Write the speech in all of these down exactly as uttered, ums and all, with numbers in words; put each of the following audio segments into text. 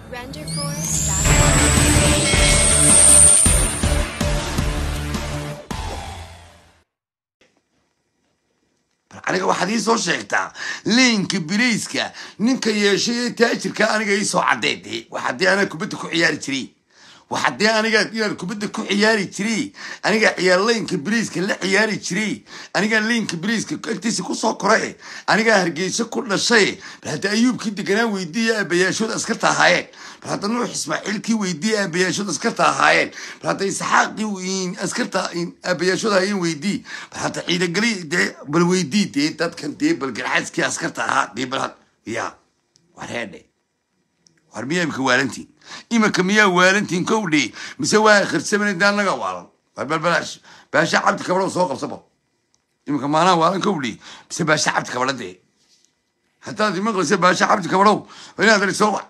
aniga waxaad ii soo sheegtaa liinka biliiska ninka yeeshay taajirka aniga ii soo cadeeyay waxaad aniga kubadda ku ciyaari jiray waxaad aniga inaad kubadda ku ciyaari jiray aniga ciyaar liinka biliiska la ciyaari jiray aniga liinka biliiska agtiisa ku soo koray aniga hargeysa ku dhashay hada ayuubkii deganaa weydiiyay abayaashooda askarta ahaayeen hada nuux ismaaciilkii weydiiyay abayaashooda askarta ahaayeen hada isxaaqii wiin askarta abayaashooda ayeen weydii hada ciida gali de bal weydii de dadkan de bal garxaskii askarta ahaa de bal ya wareede warmiyamka waalantii imaka miyaa waalantiin kowdhi mise waa khirsamana daanaga waalan bal balash baasha cabdi kabadho soo qabsabo imaka maana waalan kowdhi mise baasha cabdi kabadhade hataa di maqlaysa baasha cabdi kabadho inaad soo wax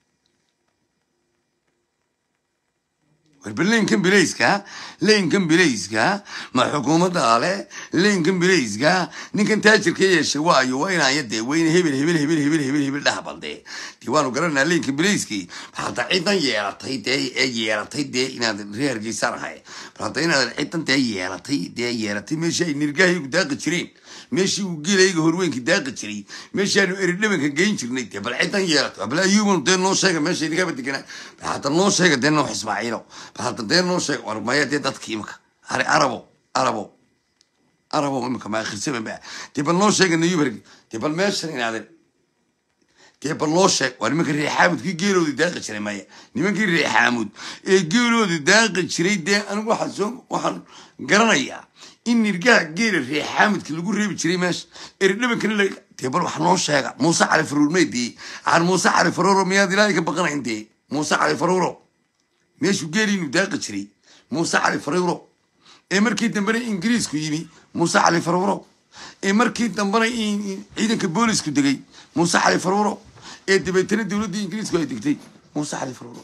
والبلينكن بليسكا لينكن بليسكا ما حكومة دالة لينكن بليسكا نكن تاجر كيش وايو وين عيدي وين هبل هبل هبل هبل هبل هبل دهبل دي ديوانو قررنا لينكن بليسكي حتى عيدا يارتي دي يارتي دي إن هذا ريال جيسار هاي حتى إن هذا عيدا دي يارتي دي يارتي ماشي نرجعي داق تشرين ماشي وقيل يجي هروين كداق تشري ماشي أنا إرنبك كجين شرني بل عيدا يارت بل أيوم دين نو شيء ماشي دي كبد كنا حتى نو شيء دين نو حسب عينه هذا دين نو شيء ورما يدي دتك يمك هاري عربو عربو عربو يمك ما خسبه بقى تبى نو شيء إنه يبرق تبى ماشي يعني هذا تبى نو شيء ورمك الريحامد كي جيلو دي داق تشري مايا نمك الريحامد جيلو دي داق تشري ده أنا واحد زوم واحد قرنيا إن رجع جيل الريحامد كل يقول ريب تشري ماش إرنبك كل تبى واحد نو شيء موسى على فرور ميدي عن موسى على فرور ميادي لا يكبقنا عندي موسى على فرور ماشي وقالي إنه داق تشري موسى على فرورو إيه مركي تنبري إنجليز كيمي موسى على فرورو إيه مركي تنبري عيدا كبوليس كدقي موسى على فرورو إيه دبيتنا الدولة دي إنجليز كوي دقتي موسى على فرورو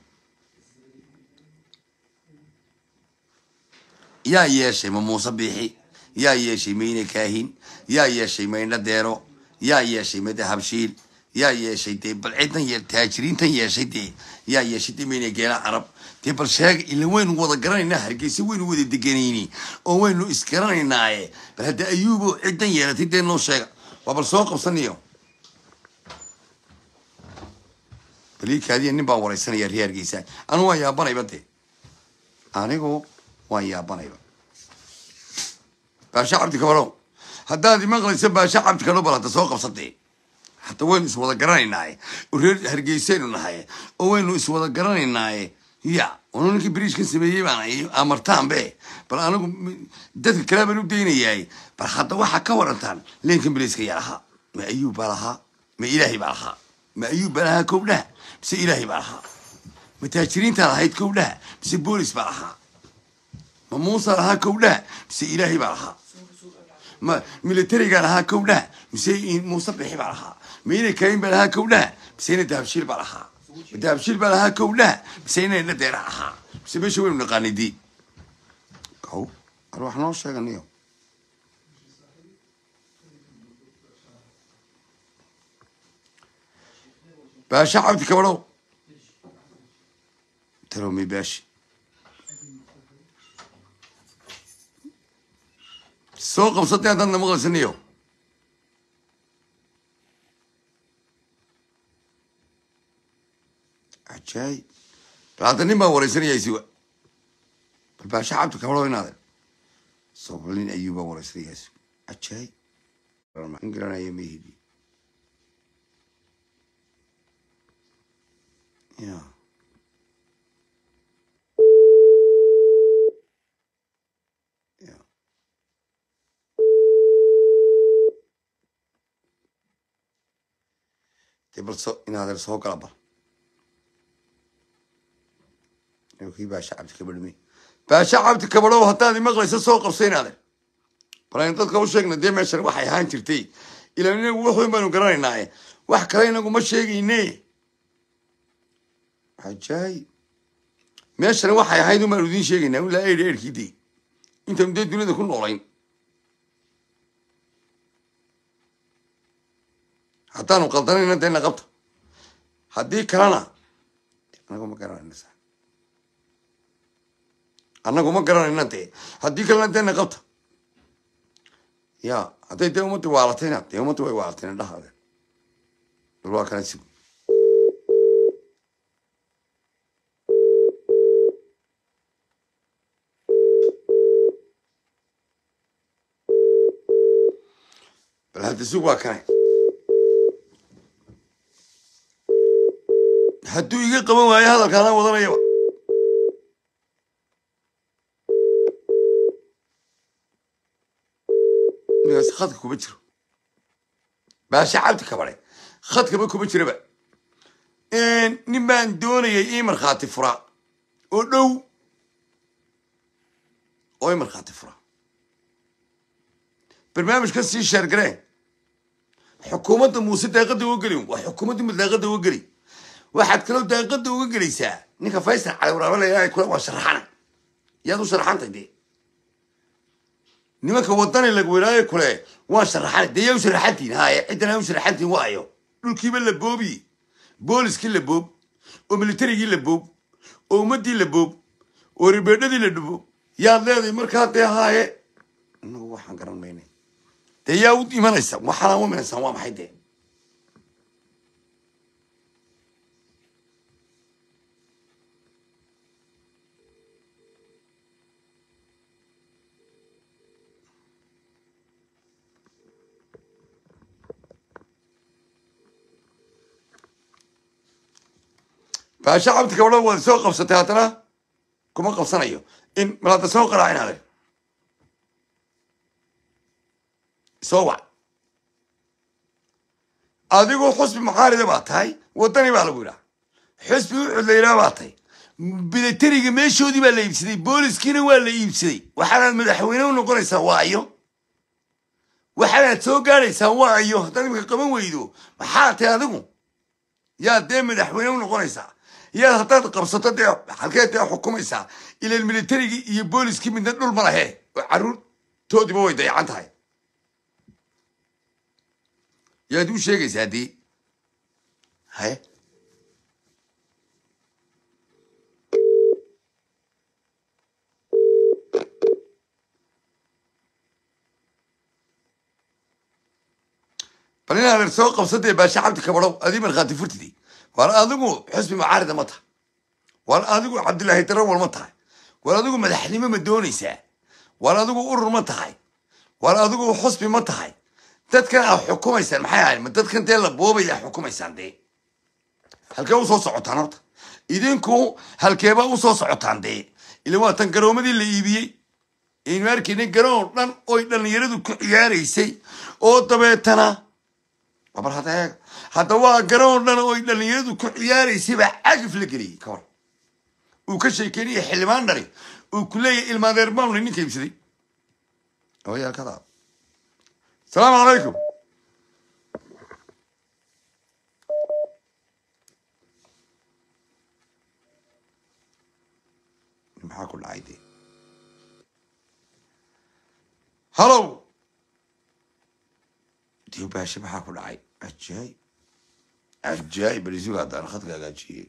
يا ياشي ما موسى بيحي يا ياشي مين كاهين يا ياشي مين ديرو يا ياشي ما دهبشيل يا ياشي دي بل عيدا يتاجرين تن ياشي دي يا ياشي دي مين جيلا عرب تبر شاق اللي وين وضع قراني نهر كيسي وين وذي دقانيني او وين لو اسكراني نايه بل هدا ايوبو عدا يالا تدين لو شاق وبر سوق بصنيو بليك هذه النبا وريسان يا ريال كيسان انا ويا بني بدي انيغو ويا بني باشا عبد كبرو هدا دي مغلي باشا عبد كبرو بلا تسوق بصدي حتى وين اسودا قراني نايه ورير هرجيسين نايه او وين اسودا قراني نايه يا ونونك بريش كسبيه معنا أمرتان به بل أنا دت الكلام اللي بديني جاي بل حتى واحد كورنتان لينكن بريش كيالها ما أيوب بالها ما إلهي بالها ما أيوب بالها كوبلها بس إلهي بالها متأشرين ترى هيد كوبلها بس بوليس بالها ما موسى لها كوبلها بس إلهي بالها ما ميليتري قالها كوبلها بس موسى بيحب بالها مين كاين بالها كوبلها بس هنا تبشير بالها بدها بشيل بالها كولها بس هنا نديرها بس بشوي من القاندي كو اروح نوش غنيو باشا عبد كبرو ترومي باشا سوق بصدق هذا مغلس نيو عجاي هذا نما وريسني يسوع الباشا عبد كبرو هذا صوبلين أيوب وريسني يسوع عجاي إنجلنا يميدي يا يا تبل صو إن هذا الصوت قلبه وكي باشا عبد كبرمي باشا عبد كبرو هتاني مغلس السوق بسين هذا برين تذكر وشيكنا دي ماشر وحي هان ترتي إلى من وحوي ما نقرأنا ناي وح كرينا قوم شيء حجاي ماشر وحي هاي ما ردين شيء ولا أي رير كدي أنت مدة الدنيا ده كله نورين حتى نقدرنا أنت نقبط هدي كرانا anagu ma garanayna saa anagu ma garanayna dee haddii kalena deena qabta ya hadday dee ummadii waalatayna dee ummadii way waalatayna dhahaadeen bal waa kana sigo bal hadda sug waa kanay hadduu iga qaban waayo hadalkaanaan wadanayaba ninkaasi khadka kuma jiro baasha cabdi kabare khadkaba kuma jiraba nin baan doonayay ii markhaati fura oo dhow oo ii markhaati fura barnaamijkan sii sheergareen xukuumadda muuse daaqadda uga gelin waa xukuumadda mid daaqadda uga geli waxaad kaloo daaqadda uga gelaysaa ninka faysal cali waraabalayaa kule waa sharaxana yaad u sharaxantay dee nimanka wadani lagu weeraayo kule waa sharaxana dee yaa u sharaxantiin haaye ciddana u sharaxantiin waayo dhulkiiba la boobi booliskii la boob oo militarigii la boob oo ummaddii la boob oo ribeedhadii la dhubo yaad leedahay markaa dee haaye inagu waxaan garan maynay dee yaa u imanaysa waxaanaa u imanaysaan waa maxay dee baasha cabdi kabadho waad soo qabsatay haddana kuma qabsanayo in malaada soo qaraacinaade soo wac adigu xusbi maxaarida baa tahay wadani baa lagu yidhaha xusbi u cudlayraa baa tahay militariga meeshoodii baa la iibsaday booliskiina waa la iibsaday waxaanaad madaxweyne u noqonaysaa waayo waxaanaad soo gaadhaysaa waayo haddaad imika qaban weydo maxaa tahay adigu yaad dee madaxweyne u noqonaysaa yaad haddaad qabsato dee halkeed dee xukumaysaa ilan militarigii iyo booliskii midna dhul ma lahe oo carruurtoodiiba way dayacan tahay yaad u sheegaysaa dee haye bal in adeer soo qabsadee baasha cabdi kabadhow adii markhaati furtidii war adigu xusbi mucaarida ma tahay war adigu cabdilaahi darawal ma tahay war adigu madaxnimo ma doonaysaa war adigu urur ma tahay war adigu xusbi ma tahay dadkan aad xukumaysaan maxay ahayn ma dadkan dee la boobaya xukumaysaan dee halkee u soo socotaan horta idinku halkeeba u soo socotaan dee ila waa tan garoomadii la iibiyey aynu arkayna garoon dhan oy dhallinyaradu ku ciyaaraysay oo dabeetana abar hadda eeg hadda waa garoon dhan oy dhallinyaradu ku ciyaaraysay baa cagif la geliyey ka hor uu ka sheekeynaya xildhibaan dhari uu ku leeyahay ilmaadeer maamli ninka iibsaday oyaa kada asalaamu calaykum maxaa ku dhacay dee hallow dee baashe maxaa ku dhacay ajaayib ajaayib balisuga haddaan khadka hagaajiyey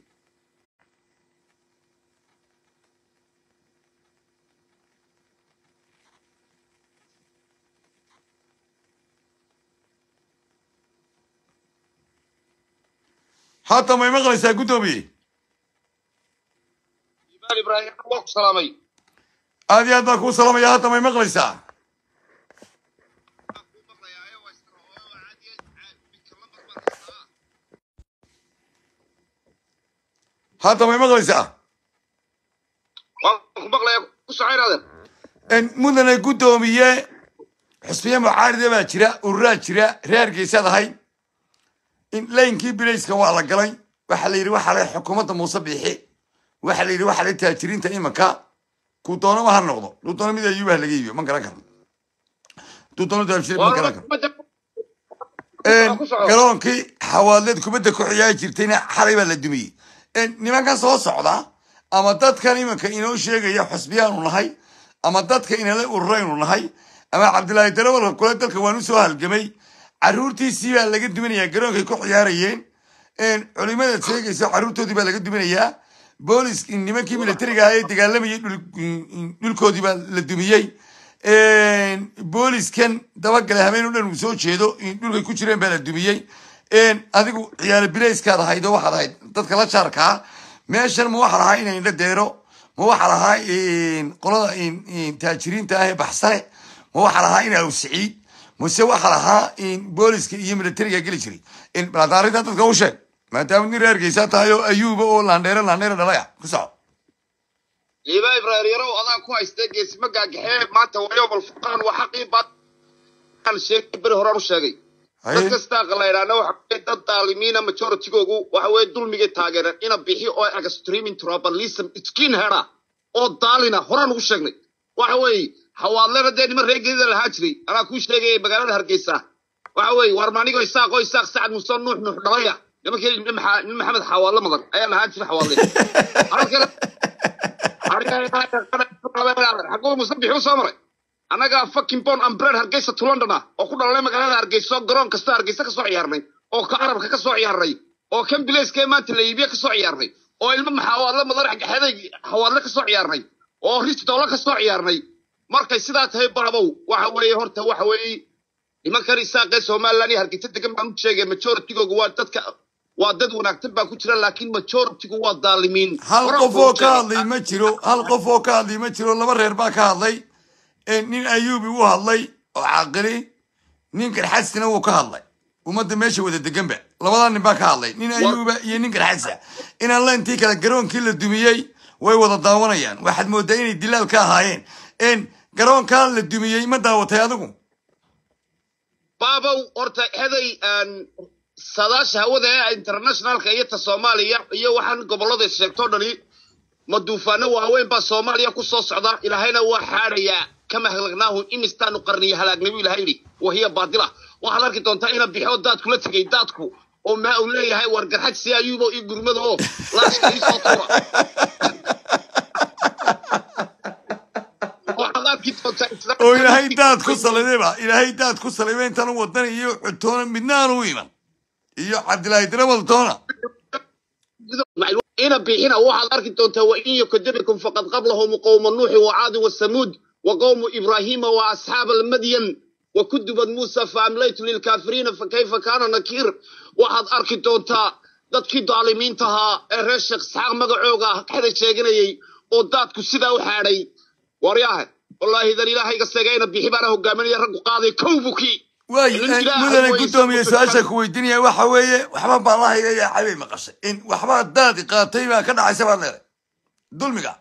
haata may maqlaysaa guddoomiye aad iyo aad baan kuu salaamaya haata may maqlaysaa haata may maqlaysaa mudane guddoomiye xusbiye mucaarida baa jira ururaa jira reergeysaad ahay in laynkii bilayska waa la galay waxaa la yidhi waxaa la xukuumadda muuse biixi waxaa la yidhi waxaa la taajiriinta imanka kuu doonaba ha noqdo duu doono mid ayuubaha laga iibiyo man garan karo duu doono taabshir man garan karo garoonkii xawaadleed kubadda ku ciyaari jirtayna xalay baa la dumiyey nimankan soo socda ama dadkan imanka inoo sheegaya xusbiyaanu nahay ama dadka inala ururaynu nahay ama cabdilaahi darawalka kule dalka waanu soo halgamay carruurtiisii baa laga duminayaa garoonkay ku ciyaarayeen culimadaad sheegayso carruurtoodii baa laga duminayaa بوليس إنما كي ملتري جاي تقلم يدل دل كودي بالدمية بوليس كان دوق لهمين ولا نسوي شيء دو دل كيكوشرين بالدمية إن أديكو يعني بليس كذا هاي دو واحد هاي تذكر شاركها ماشر مو واحد هاي إن الديرو مو واحد هاي إن قلا إن إن تاجرين تاهي بحصله مو واحد هاي إن أو سعيد مسوي واحد ها إن بوليس كي يملتري جاي شري إن بلاداري ده تذكر شيء ما تابني رأيك تايو أيوب أو لاندير لاندير دلايا كسر ليبا إبراهيم وأنا كويس تجلس مجا جحيم ما تويوم الفقران وحقيقة كان شيء بره رشاقي بس استغل إيران وحبيت الطالمين ما تشور تيجوا وحوي دول ميجي تاجر إنا بيحي أو أجا ستريمين ترابل ليسم إسكين هرا أو طالنا هران وشاقي وحوي حوالي ردين مرة جديد الهاجري أنا كوش تيجي بقرن هرقيسة وحوي ورماني كوي ساق كوي ساق سعد مصطفى نوح نوح دلايا لما كان محمد حوالي مضر أيام هاجري حوالي حقول مصبح وسامري أنا جا فكين بون أمبرير هرجيسة تولندنا أو كنا لما كنا هرجيسة جرون كسر هرجيسة كسر عيارني أو كعرب كسر عيارني أو كم بليس كمان تلاقيه كسر عيارني أو المهم حوالي مضر حق هذا حوالي كسر عيارني أو ريت دولا كسر عيارني مركز سدات هاي برابو وحوي هرت وحوي لما كان يساق سومال لاني هرجيسة تجمع عم تشجع متشور تيجو جوال تتك وادد ونكتب بكتير لكن متشور تيجو الظالمين هل قفوا كاضي متشرو هل قفوا كاضي متشرو لما ريربا كاضي نين أيوبي وهالله وعقلي نين كرحسنا وكهالله وما دمشي وده الجنب لما ضل نباك هالله نين أيوبي ينين كرحسة إن الله أنتي كذا جرون كل الدمية ويوضع الضوانيان واحد مودين الدلال كهاين إن جرون كان الدمية ما داوت هذاكم بابا أرت هذا أن سداش هو ده international خيّة الصومالية هي واحد قبل هذا السيكتور ده مدوفانه وهوين با صوماليا كسو صعدا الى هنا وحاريا كما هلقناه إمستان قرنيه هلاق نبي لهيري وهي باطلة waxaad arki doontaa ina bixiyo daadku la tagay daadku oo ma uu leeyahay wargarxad si ayuubo iyo gurmado oo laashka isoo tuura waxaad arki doontaa oo ilaahay daad ku salayba ilaahay daad ku salayba intaan wadan iyo cuntoona midnaan u iman iyo cabdilaahi dirawal toona ina bixina waxaad arki doontaa wa in yakdibukum faqad qablahum qawm nuuh wa aad wa samud wa qawm ibrahim wa ashab al-madyan وكذبت موسى فأمليت للكافرين فكيف كان نكير واحد أركي دونتا dadkii daalimiintaha ee reer Sheekh Saaq magacooga xada sheeganayay oo dadku sida u xaaray waryaha wallahi dan ilaahay ka sagayna bixibana hogaaminaya rag qaaday kowbuki way mudane gudoomiye su'aasha ku weydiinaya waxa weeye waxba baallaha iga xabay maqashay in waxba daadi qaatay baa ka dhacaysa baa leeyahay dulmiga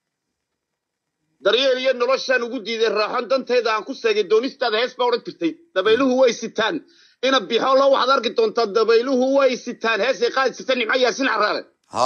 daryeel iyo noloshan ugu diiday raaxan danteeda aan ku seegay doonistaada hees baa oran jirtay dabayluhu way sitaan ina bixo loo waxaad arki doontaa dabayluhu way sitaan heesay qaad sitaan nimca yaasin caraale ha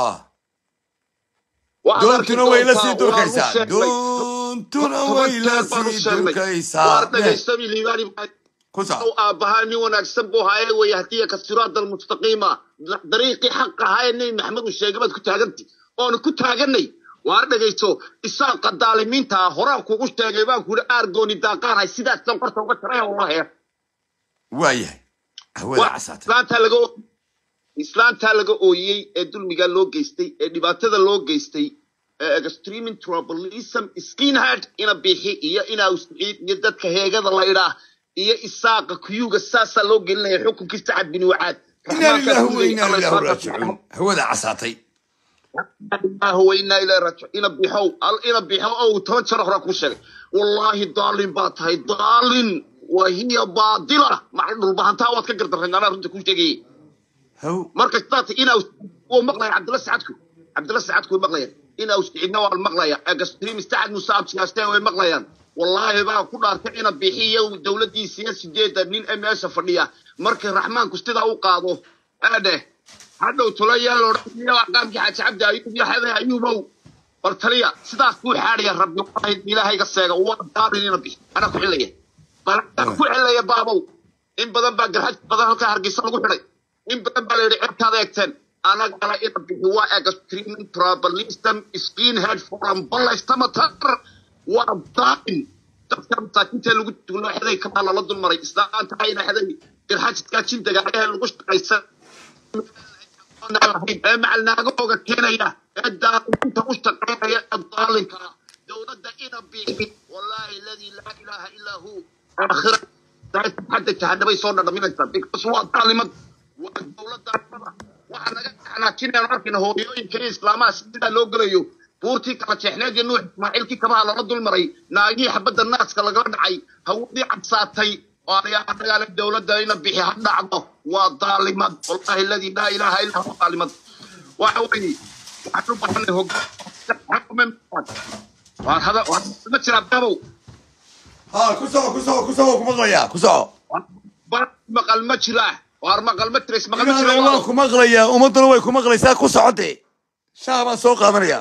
doontuna way la sii durkaysaa doontuna way la sii durkaysaa wartagaysabi liibaani kusa oo aabahani wanaagsan buu haye way hadiya ka siraad al mustaqima dariiqi xaq haye nabi maxamed uu sheegay bad ku taagantay oo ku taaganay وأردقيتو إساق الظالمين تا هراك وقشتا جيبان كل أرجوني داقان هاي سيدات تنقرت وقترها والله يا وايه هو العسات إسلام تلقو إسلام تلقو أويي إدول ميقال لو جيستي إدباتة لو جيستي إكستريمين ترابليسم إسكين هاد إنا بيحي إيا إنا أسعيد يدد كهيغة الله إله إيا إساق كيوغ الساسة لو قلنا يحكم كيستعد بن وعاد إنا لله وإنا لله راجعون هو العساتي هو إنا إلى رجع إنا بيحو إنا بيحو أو تنشر أخرى كوشري والله ضالين باتهاي ضالين وهي باطلة مع إنه البهانتها واتكقر ترهن أنا رنت كوشتاقي هو مركز تاتي إنا ومقلية عبد الله سعدكو عبد الله سعدكو مقلية إنا استعدنا والمقلية أقستريم استعد مساعد سياستين ومقلية والله بقى كل أرتع إنا بيحية ودولة دي سياسة جيدة من أم اس فرنية مركز الرحمن كستيدا وقاضو أنا هذا وتلاقي لو رحنا وقام جحش عبد أيوب يا هذا أيوب برتليا سداس كل حاجة يا رب الله إلهي قصير وضارين نبي أنا كل ليه كل ليه بابو إن بدن بقى حج بدن كهر قصة لقول إن بدن بقى لعب هذا يكتن أنا قال إيه هو أكستريم ترابليستم سكين هيد فورم بالله استمتر وضارين تفهم تاكنت لو قلت له هذا كمان الله ضل مري إسلام تعين هذا الحاج تكاتشين تجاه لو قشت قيس مع الناقوغا كينيا الدار انت مشتقين الضالين دولة إنا بيه والله الذي لا إله إلا هو آخر حتى جهنم يصورنا من التربيك بس هو الظالم والدولة الضالمة وحنا احنا كنا نعرف انه هو يمكن اسلاما سيدا لو غريو بورتي كما شيخنادي نوح اسماعيل كي كما على رد المري ناغي حبد الناس كلا دحاي هودي عبساتay ويا دغال الدولة إنا بيه حدعدو والظالم والله الذي لا إله إلا هو الظالم وحوي وحنو بحنا هو حكم وهذا ما تشرب دابو ها كسو كسو كسو كمغليا كسو مقال ما جرا وار مقال ما تريس مقال ما جرا جرا waa kumaqlaya umadana way kumaqlaysaa ku socodee shaaba soo qaadanaya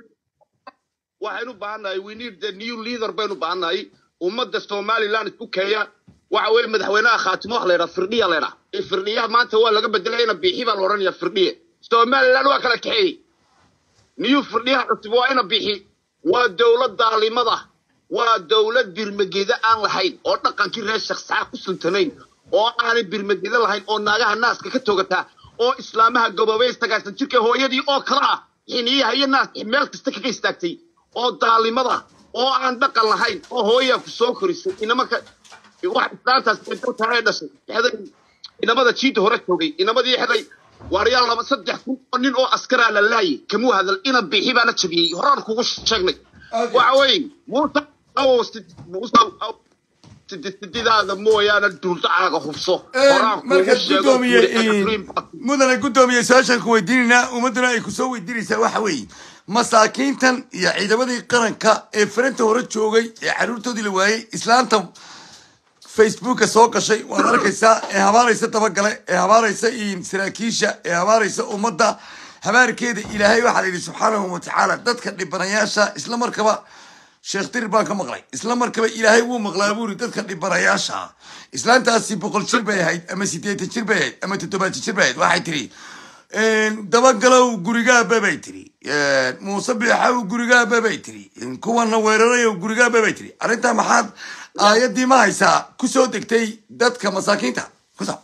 waxaynu baahanahay we need the new leader baynu baahanahay ummadda Somaliland ku keeya waxa weey madaxweynaha khaatimo wax leeyahay firdhiya leeyahay ee firdhiya maanta waa laga bedelayna biixi baa la oranaya firdhiya Somaliland waa kala kaxeey new firdhiya cusub waa ina biixi waa dawlad daalimada waa dawlad birmageeda aan lahayn oo dhaqankii reer shakhsiga ku sultanayn oo aan birmageeda lahayn oo naagaha naaska ka toogata oo islaamaha gobobay istagaasan jirka hooyadii oo kala ah xiniyaha iyo naas meel kasta ka istaagtay oo daalimada oo aan dhaqan lahayn oo hooya ku soo korisay inamaka wax islaantaas inta tahay dhashay haday inamada jiid hore toogay inamadii haday waaryaal laba saddex kun nin oo askara la laayay kamu hadal ina bixi bana jabiyay horaan kugu sheegnay waxa weey muuta أو أو تديدا مويانا دولتاعا خفصو marka gudoomiye mudane gudoomiye saashan ku weydiinina umadana ay ku soo weydiinaysaa waxa weey masaakiintan iyo ciidamadii qaranka ee faranta hore joogay ee caruurtoodii la waayay islaanta Facebook soo gashay waad arkaysaa ee habaaraysa dabagale ee habaaraysa in saraakiisha ee habaaraysa ummadda habaarkeeda ilaahay waxa la yiri subxaanahu wa ta'ala dadka dhibanayaasha isla markaba sheekh tir baan ka maqlay isla markaba ilaahay wuu maqlaa buuri dadka dhibanayaasha islaantaasi boqol jir bay ahayd ama sideetan jir bay ahayd ama toddobaatan jir bay ahayd waxay tiri dabagalow gurigaa babay tiri muuse biixaw gurigaa babay tiri kuwana weerarayo gurigaa babay tiri arrintaa maxaad aayadii ma haysaa ku soo degtay dadka masaakiinta kusa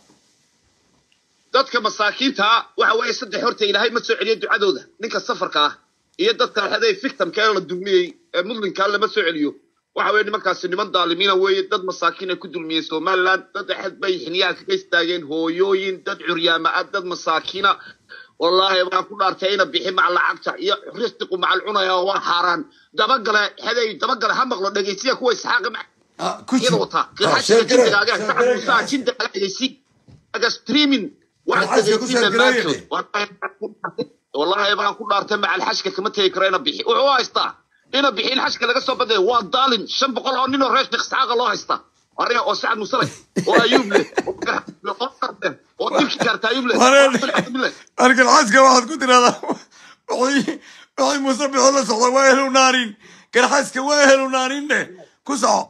dadka masaakiinta waxa weeye saddex horta ilaahay ma soo celiyo ducadooda ninka safarka ah iyo dadka haday victim ka la dulmiyay mudlinka lama soo celiyo waxa weeye nimankaas niman daalimiina weeye dad masaakiin ku dulmiyay Soomaaliland dad xad bay xiniyaa ka istaageen hooyooyin dad curyaama dad masaakiina wallahi ma ku dhaartay ina bixi mac lacagta iyo risqigu mac cunaya waa xaraan dabagale haday dabagale ha maqlo dhageysiya kuwa isxaaq ma كذا وطا كذا كذا جاء ساعة مساعد جدا على شيء أجا ستريمين واحد جديد والله يبغى كل أرتم مع الحشكة كم تيكرينا بيحي وهو يستا هنا بيحي الحشكة اللي قصوا بدي هو ضالين شن بقول عنينا ريش نخسعق الله يستا أريا وسعد مسلم وأيوب له وتمشي كارت أيوب له أرجع الحشكة واحد كنت هذا وعي وعي مصبي الله صلى واهل ونارين كالحشكة واهل ونارين ده كوسع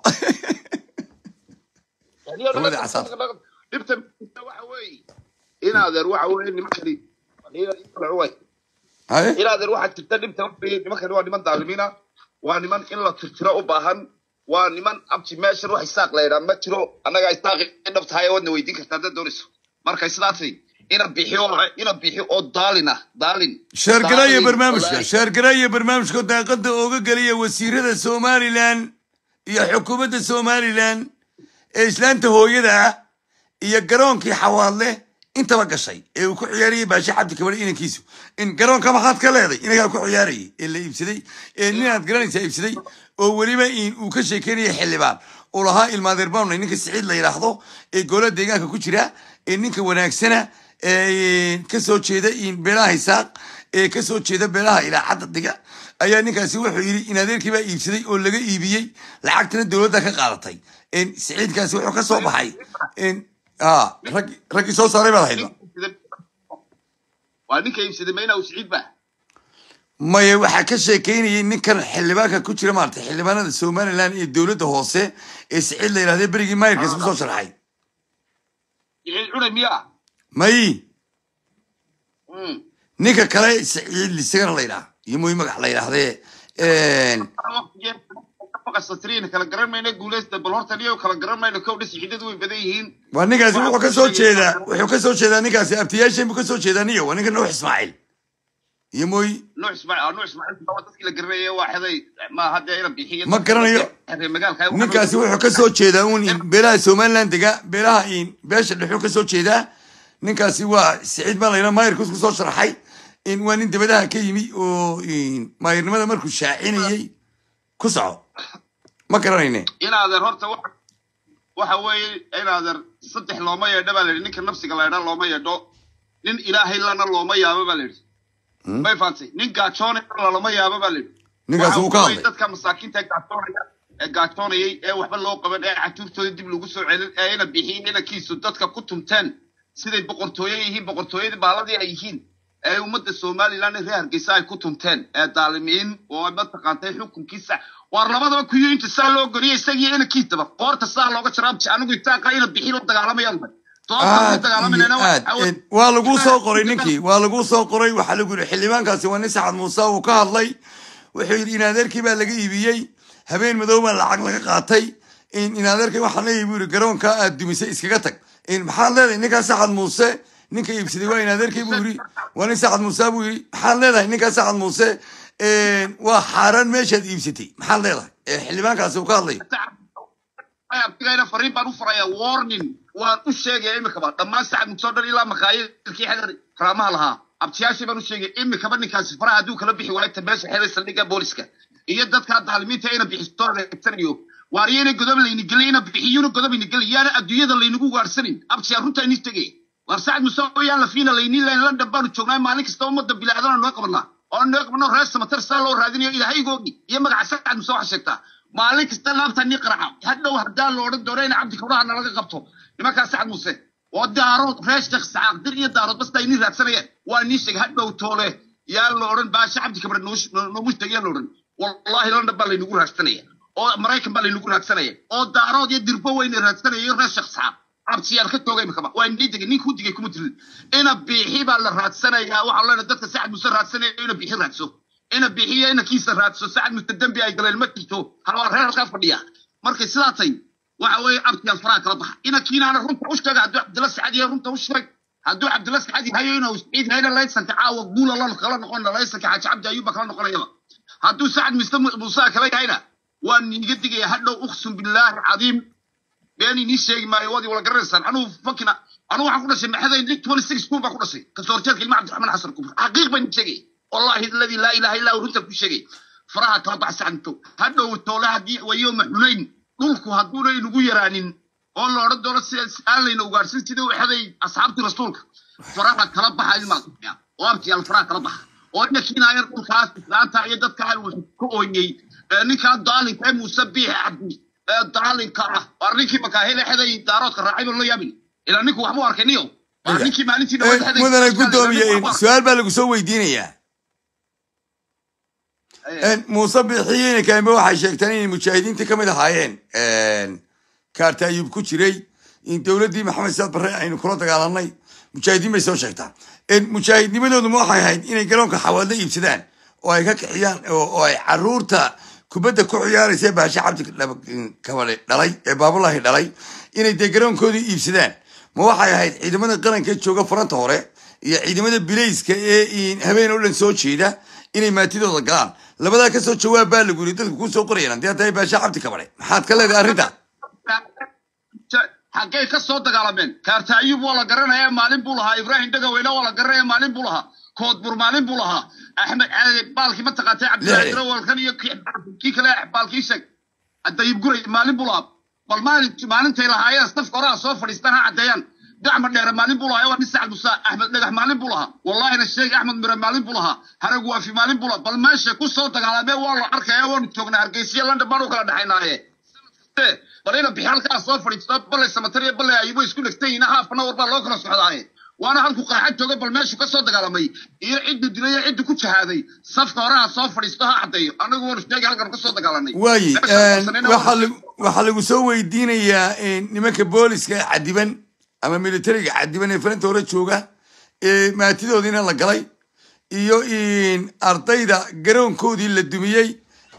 يعني عصام جبت وحوي هنا هذا وحوي اللي مخلي هنا العوي هنا هذا واحد تتكلم تربي مخلي واحد من ظالمينا واحد من إن لا تشتروا باهن واحد من أبتي ماشي روح يساق لينا ما تشرو أنا قاعد يساق إنه بتهاي ودنا ويديك استعداد دوريس مركز سلاسي هنا بيحيو هنا بيحيو أو ضالنا ضالين شرقرية برنامج شرقرية برنامج كنت أقدم أوجا قلية وسيرة الصومالي لان iyo xukuumadda Soomaaliland ee islaanta hooyada iyo garoonkii xawaadle intaba gashay ee uu ku ciyaariyay baashi cabdi kabal inankiisu in garoonka maxaad ka leeday inaga ku ciyaariyay ee la iibsaday ee ninaad garanaysa iibsaday oo waliba in uu ka sheekeynayay xilibaan oo lahaa ilmaadeer baanay ninka Siciid la yiraahdo ee goolada deegaanka ku jira ee ninka wanaagsana ee ka soo jeeda in beelaha Isaaq ee ka soo jeeda beelaha ilaa cadda diga ayaa ninkaasi wuxuu yiri in adeerkii baa iibsaday oo laga iibiyay lacagtana dawladda ka qaadatay in Siciidkaasi wuxuu ka soo baxay in ah rag rag soo saaray baa hayda waa ninka iibsaday meena uu Siciid baa maya waxa ka sheekeynayay ninkan xildhibaanka ku jira maarta xildhibaanada Soomaaliland ee dawladda hoose ee Siciid la yiraahdo berigi maayirkiisa ku soo sharaxay yixil cunay miya may ninka kale Siciid lisagana la yiraahdo يموي مقع الله يرحضي قصترين كلا قرمينا جولس بالهرتنية وكلا قرمينا كودس حدود وبديهين ونيجاس وحو كسو جيدا وحو كسو جيدا نيجاس ابتياشين بكسو جيدا نيو ونيجا نوح اسماعيل يموي نوح اسماعيل نوح اسماعيل دawad dadkii la garreeyay waxay ma hadda ay rabbixiyo ma garanayo ninkaasi wuxuu ka soo jeedaa uun beelaha Somaliland diga beelaha in beesha dhuxul ka soo jeedaa ninkaasi waa Saciid Malayna maayir ku soo sharaxay in waa nin dibadaha ka yimi oo maayirnimada markuu shaacinayay ku soco ma garanayne inaadan horta waxa weeye inaadan saddex looma yeedho baa la ninka nafsiga la yiraahdo looma yeedho nin ilaahay lana looma yaabo baa la yiraahdo ما يفانسي نيجا توني ولا ما يابا بالي نيجا سوكان dadka masaakiinta gaatoonaya ee gaatoonayay ee waxba loo qaban ee catuurtooda dib lagu soo celin ee ina bixin ina kiisu dadka ku tumteen siday boqortooyo yihiin boqortooyada baaladii ay yihiin ee ummadda Soomaaliland ee Hargeysa ay ku tumteen ee daalimiin oo ay mataqaantay xukunkiisa war labadaba ku yinta saa loo goriyay isagii ina kiitaba qoorta saa looga jaraabti anigu intaa ina bixin oo dagaalamayaan waa lagu soo qoray ninkii waa lagu soo qoray waxa lagu yiri xildhibaankaasi waa nin Saxad Muuse uu ka hadlay wuxuu yiri in adeerkii baa laga iibiyay habeen madooba lacag laga qaatay in in adeerkii waxa la iibiyay garoonka aad dumisay iskaga tag in maxaa leedahay ninka Saxad Muuse ninka iibsaday waa in adeerkii buu yiri waa nin Saxad Muuse buu yiri maxaa leedahay ninka Saxad Muuse ee waa xaraan meeshaad iibsatay maxaa leedahay xildhibaankaasi uu ka hadlay أنا فريق بارو فريا warning وان وشيء إمي كبار لما ساعد متصدر إلى مخايل كي حذر فرامها لها أبتياشي بارو شيء إمي كبار نكاس فرا هدو كلا بيحي ولا تباس حرس الليجا بوليسكا يدت كانت علمين تينا بيحستور التريو وارينا قدام اللي نقلينا بيحيون قدام نقل يانا أدوية اللي نقول وارسنين أبتيا روتا نيستجي وارساعد مستوى يانا فينا اللي نيل لين لندن بارو تشوفنا مالك استوى مدة بلا عذرنا نوقفنا أو نوقفنا رأس ما ترسل له هذين إذا هاي جوجي يما عساعد مستوى حشكتا مالك استلمت نقرأ هذا وهذا لورد دورين عبد كبرها أنا لقى قبته لما كان سعد موسى والدارود فريش تخس عقدر يدارود بس تيني ذات سنة وانيشك هذا وطوله يا لورد باش عبد كبر نوش نوش تجي لورد والله لورد بالي نقول هالسنة أو أمريكا بالي نقول هالسنة أو دارود يدير بوين هالسنة يرش شخص عبد سيار خد توجي مكما وإني تجي نيك ودي كم تل أنا بيحب على هالسنة يا وعلى ندت سعد موسى هالسنة أنا بيحب هالسو ina bixiyo ina kiisa raadso Saacad mutadambi ay galeen ma jirto hal reer ka fadhiya markay sidaatay waxa way abtiyaal faraa kala bax ina kiinaana runta u sheegay haduu Cabdilla Saacad iyo runta u sheegay haduu Cabdilla Saacad yahay inuu isciid hayna laysan tacaawo guula la kala noqon laysan ka Xaaji Cabdi Ayuub kala noqonayaba haduu Saacad Muuse kala yahayna waan niga digay hadhow uqsum billahi cadiim beeni ni sheeg ma wadi wala garaysan anu fakina anu waxaan ku dhashay maxaday twenty-six kun ba ku dhashay ka soo horjeedka ilma Cabdiraxmaan Xasan Kubur xaqiiq baan sheegay والله الذي لا إله إلا هو رنتك بشيء فراها تربع سعنتو هذا والتولا هدي ويوم حنين نلقو هدونا نغيرانين والله رد ولا سأل لنا وقارسين كده وحدي أصحاب رسولك فراها تربع هاي الماضي وابتي الفراها تربع وإن كنا يرقل خاص لا تعيدت كهل وكويني نكا ضالي كم مسبيح عبدي ضالي كره ورنيكي مكاهيل حدي دارات الرعيب الله يبني إلى نكو وحبو أركنيو ورنيكي ما نتي نود هذا ماذا قلتهم سؤال بالك سوي دينية ان مصبحين كانوا waxay sheegteen in mujaahidiinta kamid ahaayeen een kaarta ayub ku jiray in dawladii Maxamed Saad Barre aynu kula dagaalanay mujaahidiin bay soo sheegtaan in mujaahidiinimadu ma waxay ahayd inay garoonka xawaadle iibsadaan oo ay ka kiciyaan oo ay caruurta kubadda ku ciyaaraysa Baasha Cabdi Kabale dhalay ee Baabulahi dhalay inay de garoonkoodii iibsadaan ma waxay ahayd ciidamada qaranka jooga furanta hore iyo ciidamada bilayska ee in habeen oo dhan soo jeeda inay maatidooda galaan labada ka soo jawaab baa lagu yiri dadku ku soo qorayaan hadii ay Baasha Cabdi Kabale maxaad ka leedahay arrinta xagee ka soo dagaalameen kaarta ayub wala garanaya maalin buu lahaa Ibrahim Dagaweyne wala garanaya maalin buu lahaa kood bur maalin buu lahaa Axmed baalki ma taqaatay Cabdi Rawalkan iyo kii kale baalki sheeg adayib guray maalin buu lahaa bal maalin maalintay lahaayeen saf qoraa soo fadhiistaan cadeeyaan دعم الدير مالين بولها يوم نسعد موسى أحمد نجح مالين بولها والله أنا الشيخ أحمد مر مالين بولها هرجوا في مالين بولها بل ماشي كل صوتك على بيه والله أركي يوم تجنا أركيسيا لند بارو كلا دحين هاي بلينا بحال كاس صفر يتصاب بل السمترية بل يبغى يسكون كتير هاف نور بل لوكنا صحة هاي وأنا هلكو قاعد تجا بل ماشي كل صوتك على مي يعد الدنيا يعد كل هذه صفقة وراها صفر يستها عدي أنا أقول مش جاي هلكو كل صوتك على مي واي وحل وحل وسوي الدين يا نمك بوليس عديبا ama militariga cadiban ee Faransa hore jooga ee maatidoodina la galay iyo in ardayda garoonkoodii la dumiyay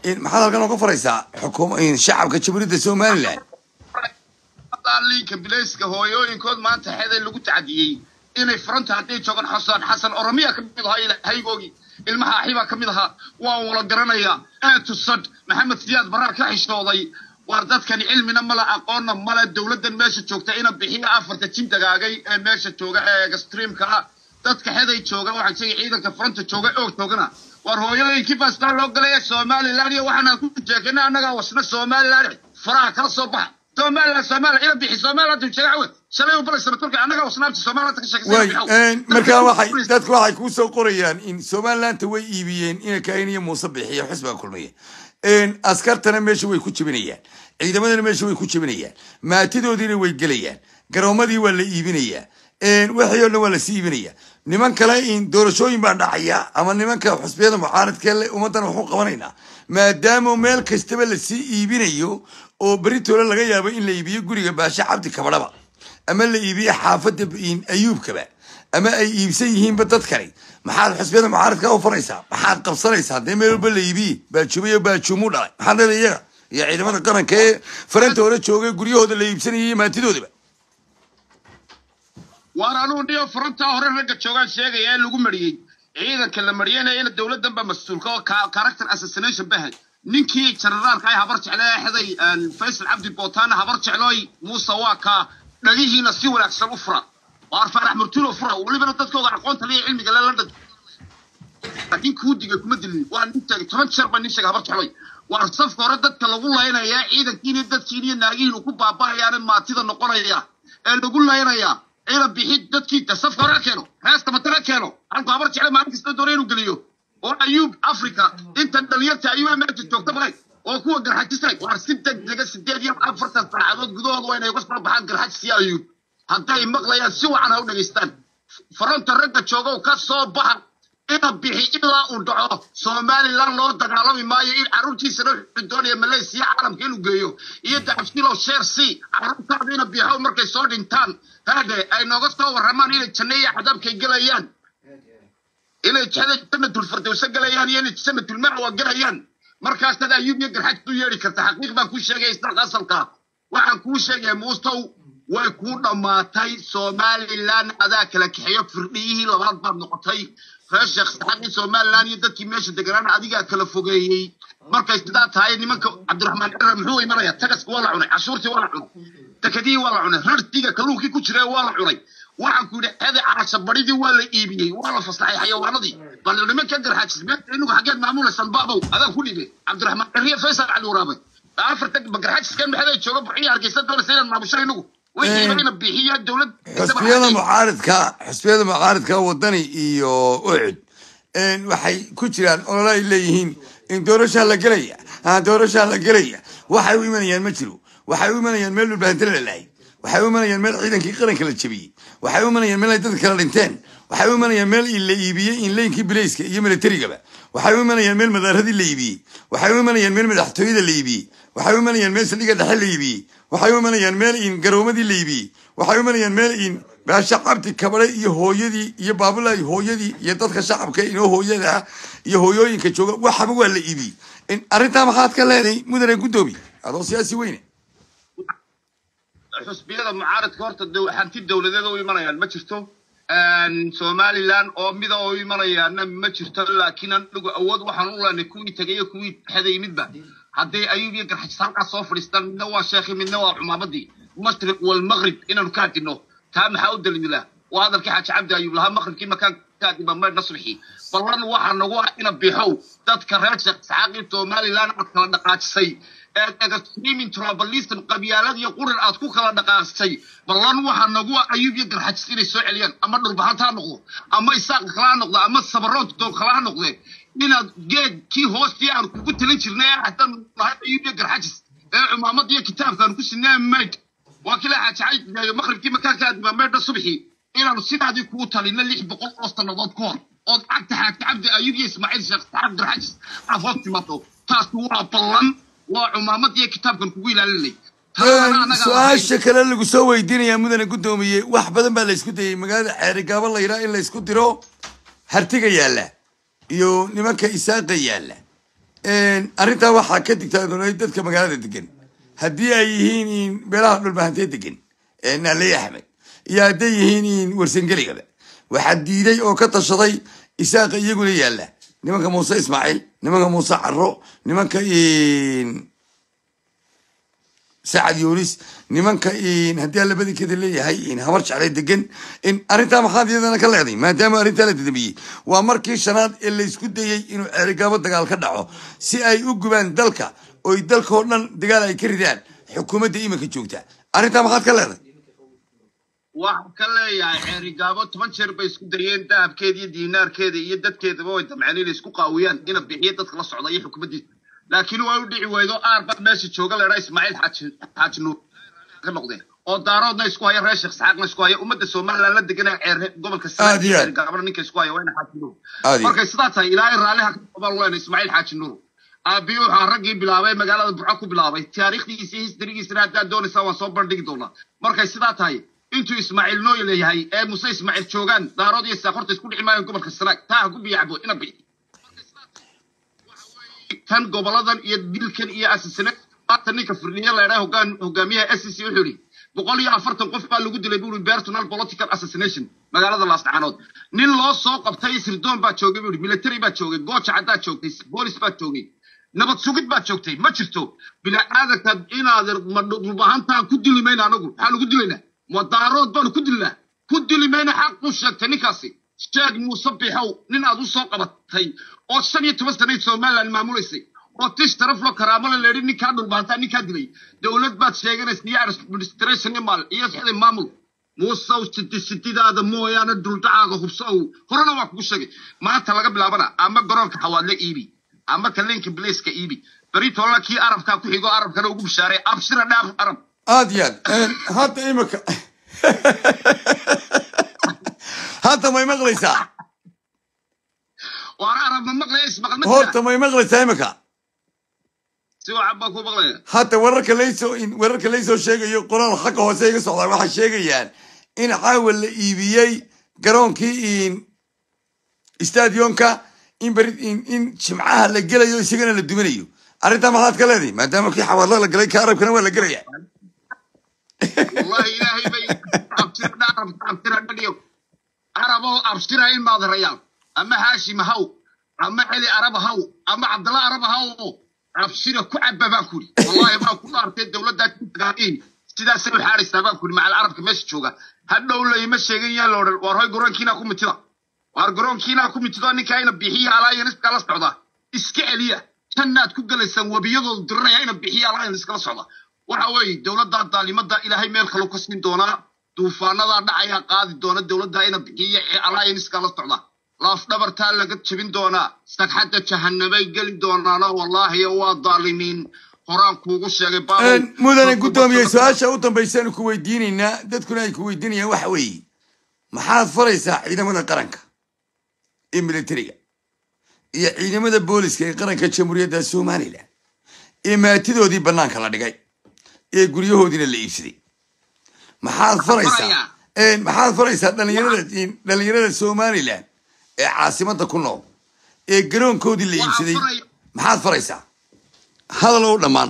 إن محل كان وقف رئيسا حكومة إن شعب كتشبريد السومالي لا اللي كبليس كهويو إن كود ما أنت هذا اللي قلت عادي إن فرنت هذي شغل حسن حسن أرمية كميدها إلى هاي المها حيبة كميدها ولا قرنيا أنت الصد محمد زياد براك حشوضي وردت كان علمنا ملا أقولنا ملا الدولة ماشي تشوكتا إنا بحين أفر تجيم دقاقي ماشي تشوكا قستريم كا dadka heday jooga waxaan sheegay ciidanka front jooga oo joogana war hooyooyinkii basta loo galay Soomaaliland iyo waxaan ku jeegnaa anaga wasna Soomaaliland faraha kala soo bax Soomaaliland Soomaaliland ila bixi Soomaaliland u sheegay shalay u balasana turka anaga wasna Soomaaliland ka sheegay way marka waxay dadku waxay ku soo qorayaan in Soomaaliland way iibiyeen in kaayniyo Muuse bixiyo xisbiga kulmiye in askartana meesha way ku jibinayaan ciidamadana meesha way ku jibinayaan maatidoodina way galayaan garoomadii waa la iibinayaan in wixii oo wala siibinaya niman kale in doorashooyin baa dhacaya ama nimanka xusbiyada mucaaradka leh umadan wuxuu qabanayna maadaama meel kastaba la sii iibinayo oo Britoola laga yaabo in la iibiyo guriga baasha cabdi kabadhaba ama la iibiyo xaafada in ayuubkaba ama ay iibsan yihiin dad kale maxaad xusbiyada mucaaradka u faraysaa maxaad qabsanaysaa de meel walba la iibiyo baajumiyo baajumu dhalay maxaad leeyahay iyo ciidamada qaranka ee Farantoola joogay guryahooda la iibsanayay maantidooda وانا انو ديو فرنتا هore raga joogan sheegay lagu mariyay ciidanka la mariyay in dawladdan ba mas'uulka ka character assassination bahay ninkii generaalka ay habar jeclay xaday Faisal Abdi Bootaan habar jeclay Muuse Waaka dhagihiina si wanaagsan u fura waar farax murtulo fura waliba dadkooda aqoonta leeyahay cilmiga la landad laakiin ku diga kuma dilin waa ninta toban jeer baa nishaga habar jeclay waar safka hore dadka lagu laynaya ciidankiina dadkiina naagihiina ku baabaayaan maatida noqonaya ee lagu laynaya إلى بيحد دتكي تصف كراكينو هاست متراكينو أنكو عبر شعلا ما عندك استدورين وقليو وأيوب أفريقيا أنت دليلت أيوب ما تجوك تبغي وكوا جرحت تسرق وارسدت لقى سداد يوم أفرت الفرعات جدود وين يقص بحق جرحت سيا أيوب حتى يمغلى يسوع عن هون الإستان فرنت الرد تشوفه وكسر بحر إلى بيحي إلا ودعوه سومالي لان لو دقالوي ما يقول عروتي سنوح الدنيا ماليسيا عالم كيلو جيو يدعو شكيلو شير سي عروت تعبين بيحاو مركز صور انتان هذا أي نقصته ورمان إلى التنية حداب كي جليان إلى التحدث سنة الفردوس جليان يعني سنة الماء وجليان مركز هذا يوم يقدر حاجة يوري كتحقيق ما كل شيء يستحق أصلك وعن كل شيء موستو ويكون ما تاي سومالي لان هذاك لك حياة فرديه لبعض بعض نقطي فالشخص حقي سومالي لان يدك ماشي دقران عادي كلفوجي مركز هذا هاي نمك عبد الرحمن محوي مريا تكس ولا عني عشورتي ولا عني تكدي ولا عني هرتيجا كلوكي كشري ولا عني وعن كل هذا عشان بريدي ولا إيبي ولا فصلاحي حيواناتي بل لما كان حاجز إنه حاجات معمولة سنبابو هذا كل ده عبد الرحمن هي فيصل على الورابي عارف بقر حاجز كان بهذا يشوف بحية أركيسات ولا سيرا مع بشري نو وين بين بحية الدولة حسبينا معارض كا حسبينا معارض كا وطني إيو أعد إن وحي كشران ولا إليهين إن دورش على قرية ها دورش على قرية وحيوي من ينمشلو وحيوي من ينملو البهدلة اللاي وحيوي من ينمل عيدا كي قرن كلا تشبيه وحيوي من ينمل عيدا كلا لنتين وحيوي من ينمل اللي يبيه إن لين كي بليس يمل التريقة وحيوي من ينمل مدار هذه اللي يبيه وحيوي من ينمل مدحتويد اللي يبيه وحيوي من ينمل سليقة دحل اللي يبيه وحيوي من ينمل إن قرومدي اللي يبيه وحيوي من ينمل إن بشعبتي كبرى يهويدي يبابلا يهويدي يدتك شعب كإنه هويدها يهويين كشوجا وحبوا اللي يبيه إن أريتها ما حد كلاني مدري كنتوبي هذا سياسي وينه حسبيada mucaaradka horta hanti dawladeed oo imanayaan ma jirto aan Soomaaliland oo mida oo imanayaan ma jirto laakiin anagu awood waxaan u leenahay kuwii tagay kuwii xaday midba haday ayuub iyo garxisaan ka soo fadhiistaan midna waa sheekhi midna waa umaamadii mashriq wal maghrib inaan ka hadino taa maxaa u dalmila waa hadalkii xaj cabdi ayuub laha maghribkii makaan ka diba ma nasrixi ballan waxa nagu ah in biixow dadka reer saaqi Soomaaliland kala dhaqaajisay extreme tribalism qabyaalad iyo qurin aad ku kala dhaqaastay ballan waxa nagu ayuub iyo garxajis inay soo celiyaan ama dhulbaxanta noqdo ama isaaq kala noqdo ama sabarood doo kala noqdo inaad geed kii hoostii aan kugu talin jirnay hadan ayuub iyo garxajis ee umaamad iyo kitaabkan ku sinaa mayd waa kila xaajay maghribkii makaan ka adba mayd subxi inaan sidaadii ku talina lix boqol oo sanadood ka hor oo agta xaaj cabdi ayuub iyo ismaaciil sheekh saxab garxajis afafti mato taas waa ballan وعمامات يا كتاب كان كويل على سؤال شكل اللي قسوي الدنيا يا مدن قدومي واحد بدن بلا يسكتي مقال عرقاب الله يرى إلا يسكتي رو هرتيجا يلا يو نمك إساق يلا arrintaa waxaa ka digtaadonay dadka magaalada degan haddii ay yihiin beelaha dhulbahantee degan naaley axmed iyo hadday yihiin warsangeligaba waxaa diiday oo ka tashaday isaaqa iyaguna yaalla nimanka muuse ismaaciil nimanka muuse caro nimanka sacad yunis nimanka haddii aan labadii kada leeyahay habar jeclay degan arrintaa maxaad iyadana ka leeday maadaama arrintaa la dadamiyey waa markii shanaad ee laysku dayey inuu ceerigaabo dagaal ka dhaco si ay u gubaan dalka oy dalkao dhan dagaal ay ka ridaan xukuumadda iminka joogta arrintaa maxaad ka leeday waxaan ka leeyahay ceerigaabo toban jeer bay isku dayeen dahabkeeda iyo diinaarkeeda iyo dadkeedaba way damceen inay isku qaawiyaan ina bixiyo dadka la socda iyo xukuumaddiisa laakiin waa u dhici weydo aarba meesha jooga leedhaa ismaaciil xaaji nuur ka noqdeen oo daaroodna isku haya reer sheekh saxaaqna isku haya ummadda somaliland la deganaa ceer gobolka ceerigaabana ninka isku haya wayna xaaji nuur markay sidaa tahay ilaahay raalliha ka qabaan weyna ismaaciil xaaji nuur aabiyo waxaa raggii bilaabay magaalada burco ku bilaabay taariikhdiisa iyo histarigiisana haddaad doonaysaa waan soo bandhigi doonaa markay sidaa tahay intuu ismaaciil nooy leeyahay ee muse ismaaciil joogaan daarood iyo saaqorta isku dhici maayaan gobolka sanaag taa ha ku biyacbo ina bi kan goboladan iyo dilkan iyo asasinaad maanta ninka firdhiya leedhaa hogaan hogaamiyaha s c wuxuu yidhi boqol iyo afartan qof baa lagu dilay buuri personal political assassination magaalada laascaanood nin loo soo qabtay sirdoon baa joogay buuri military baa joogay gooja caddaa joogtay boolis baa joogay nabad sugid baa joogtay ma jirto bilaa aadanka inaad rubahantaan ku dili mayna anagu maxaa lagu dilaynaa ودارود بان كدلنا كدل من حق وشك تنكاسي شاق مصبحو نين ادو سو قبطاي او shan iyo toban sano Soomaaliland maamulaysa oo tish taraf lo karaamada leerin ninka dhulbaanta ninka dilay dawlad baad sheeganaysaa iyo administration maal iyo saxda maamul muusaw sididaada mooyaana duldacaaga hubsow horena waa kugu sheegay maanta laga bilaabana ama garoonka xawaadle iibi ama kaleenka blaiska iibi barito laki arabka ku xigo arabkana ugu bishaaray abshira dhaaf arab aadiyad hadda imika hadda may maqlaysaa waana arab ma maqlays maqlay horta may maqlaysaa imika si waxa baa ku maqlay hadda wararka leeyso in wararka leeyso sheegayo qoraal xaq hoose iga socda waxa sheegayaan in xaawil la iibiyay garoonkii in stadionka in barid in in jimcaha la gelayo isagana la duminayo arrinta maxaad ka leedahay maadaama kii xawaadla la galay ka arabkana waa la gelayaa والله إلهي بي أبشر دارب أبشر الدنيا عربه أبشر إن بعض الرجال أما هاشم هاو أما علي عرب هاو أما عبد الله عرب هاو أبشر كعب باكوري والله ما كل أرتي الدولة ده تقارين سيدا سير الحارس باكوري مع العرب كمش شوكا هالدولة يمشي جيا لور وراي قرون كينا كم متلا وارقرون كينا كم متلا نكاين بيحيى على ينسك على الصعدة إسكالية كنا تكون جلسان وبيض الدريين بيحيى على ينسك على الصعدة وحوي دولة الظالمة إلهي ميل خلو كسين دونا دوفانا دعيا قاضي دونا دولة داينا بقية على ينسك على الصعدة لاف دبر تال لقد شبين دونا سكحتة جهنمي قل دونا والله يوا الظالمين قرآن كوغوش يا بابا مدن قدام يا سؤال شاوطن بيسان كويدينينا ددكنا اي كويدينيا وحوي maxaad faraysaa ciidamada qaranka ee militariga iyo ciidamada booliska ee qaranka jamhuuriyadda Soomaaliland ee maatidoodii banaanka la dhigay ee guryahoodina la iibsaday maxaad faraysaa ee maxaad faraysaa dhalinyarada dhalinyarada Soomaaliland ee caasimadda ku nool ee garoonkoodii la iibsaday maxaad faraysaa hadal oo dhamaan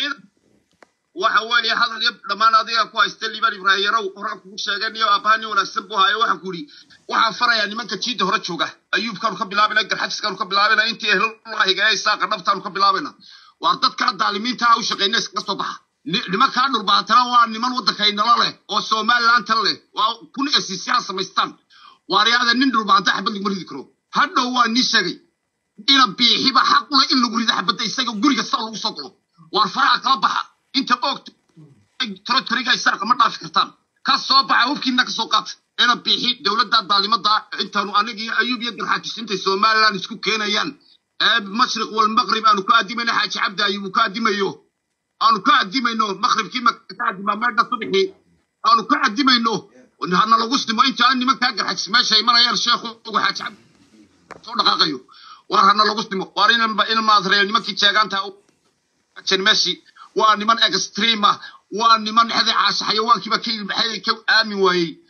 waxa weeye hadal yab dhamaan adiga ku haysta liban ibraahim yarow quraan ku sheeganayo abaani wanaagsan buu hayo waxa kuri waxa faraya nimanka jiida hore jooga ayuub kan ka bilaabina garxadiskan ka bilaabina intii ehlulaahi gaay saaqa dhabtaan ka bilaabina waa dadka daalimiinta u shaqeynaysa ka soo baxa nimanka dhulbaatana waa niman wadanka inala leh oo Soomaaliland tan leh waa kun asiisiya samaystaan waariyada nin dhulbaanta xabad lagu ridi karo hadhow waa ni sheegay ina biixiba xaq u leh in lagu rido xabada isaga guriga saa lagu soo galo waar faraha kala baxa inta oogto tiro tiriga isaga ma dhaafi kartaan ka soo baxa hubkiina ka soo qaat ina biixi dawladda daalimada intaanu aniga iyo ayuub iyo garxaajisintay Soomaaliland isku keenayaan ee mashriq wal maghrib aanu ku aadimayna xaaji cabdi ayuub ku aadimayo aanu ku aadimayno maghribkii ma ka aadima meedha subixi aanu ku aadimayno ونحن لو قسم أنت أني ما كان قرحت ما شيء ما يا الشيخ وحاج عبد صدق قاقيو ونحن لو قسم وارين إن ما أثرين ما كي تجان تاو عشان ماشي وأني من إكستريمة وأني من هذا عاش حيوان كي بكي بحي كو آمي وهي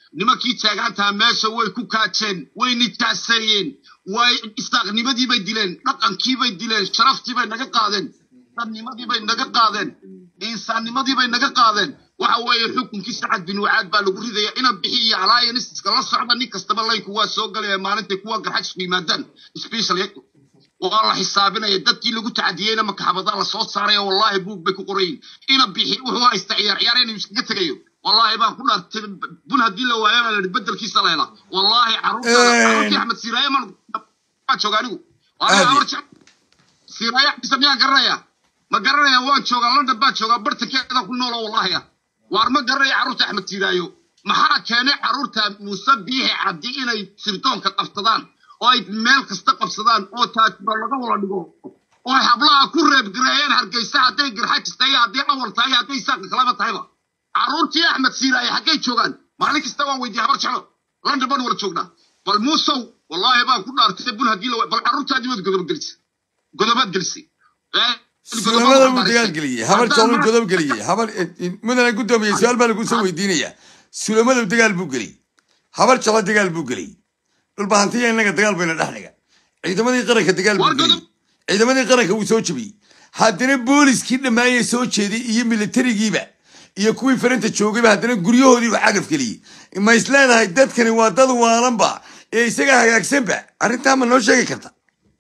nimankii jeegaantaa meesha way ku kaajeen way nijaaseeyeen way istaaqnimadii bay dileen dhaqankii bay dileen sharaftii bay naga qaadeen dadnimadii bay naga qaadeen insaannimadii bay naga qaadeen waxa weeye xukunkii Sacad bin Wacaad baa lagu ridaya ina bixiyo alliance la socda nin kastaba layku waa soo galay maalintii kuwa garxaj yimaadaan especially والله حسابنا يدتي لو قلت عدينا ما كحبضا لا صوت صار والله بوك بك قرين إنا بيحي وهو يستعير عيارين مش قلت ليه والله ما كنا بون هدي لو أنا اللي بدل كيس لا والله عروض عروض أحمد سيرايا ما ما شغالو والله عروض سيرايا بسميها قرية ما قرية وان شغال لنا بات شغال برت كذا كنا والله يا وارما قرية عروض أحمد سيرايو ما حد كان عروض مسبيه عدي إنا يصيرتون كأفتضان وأي مال كستقف صدان أو تاج بلغة ولا نجو أو حبلا كورة بقريان هرجيسة هدي قرحة استيا هدي أول تاي هدي ساق كلامة طيبة عرورتي أحمد سيراي حكي شوغان مالك استوى ويدي هبر شلو لندن بن ولا شوغنا بالموسو والله يبقى كنا أرتبون هدي لو بالعرورتي هدي ود قدام جلسي قدامات جلسي سلامة المديال قلية هبر شلون قدام قلية هبر من أنا قدام يسأل بالك وسوي دينية سلامة المديال بوقلي هبر شلون المديال بوقلي البانتية إنك تقال بين الأحلقة إذا ما يقرأك تقال بقولي إذا ما يقرأك وسوتش بي هادنا بوليس كنا ما يسوتش هذي يمي التري جيبه يكوي فرنت تشوقي هادنا قريه هذي وعقف كلي ما يسلان هاي دت كان يوادل وارنبا إيه سجى هاي أكسبه أرنتها من نوش شيء كذا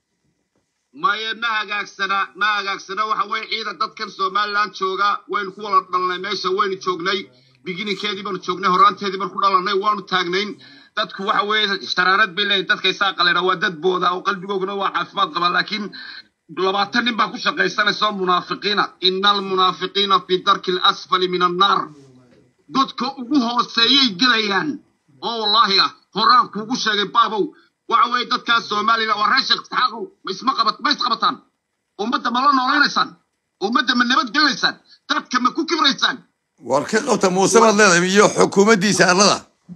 ما يما هاك سنة ما هاك سنة وحوي عيدا دت كان سومال لان تشوقا وين كولا دلنا ماشى وين تشوقني بيجيني كذي بنو تشوقني هرانت هذي بنو كولا لنا وانو تاجنين dadku waxa weeye ishtaraarad bilay dadka isaa qaleena waa dad booda oo qalbigooguna waa caafimaad qaba laakiin labaatan nin baa ku shaqaysanaysa munaafiqiina innal munaafiqiina fi darki al-asfali min an-nar dadka ugu hooseeyay galayaan oo wallahi horaan kuugu sheegay baabow waxa weeye dadka Soomaaliya waa raashaq taaqo ma isma qabat ma isqabataan ummadda ma la noolaynaysan ummadda ma nabad galaysan dadka ma ku kibraysan warka qabta Muuse baad leedahay iyo xukuumaddiisa arlada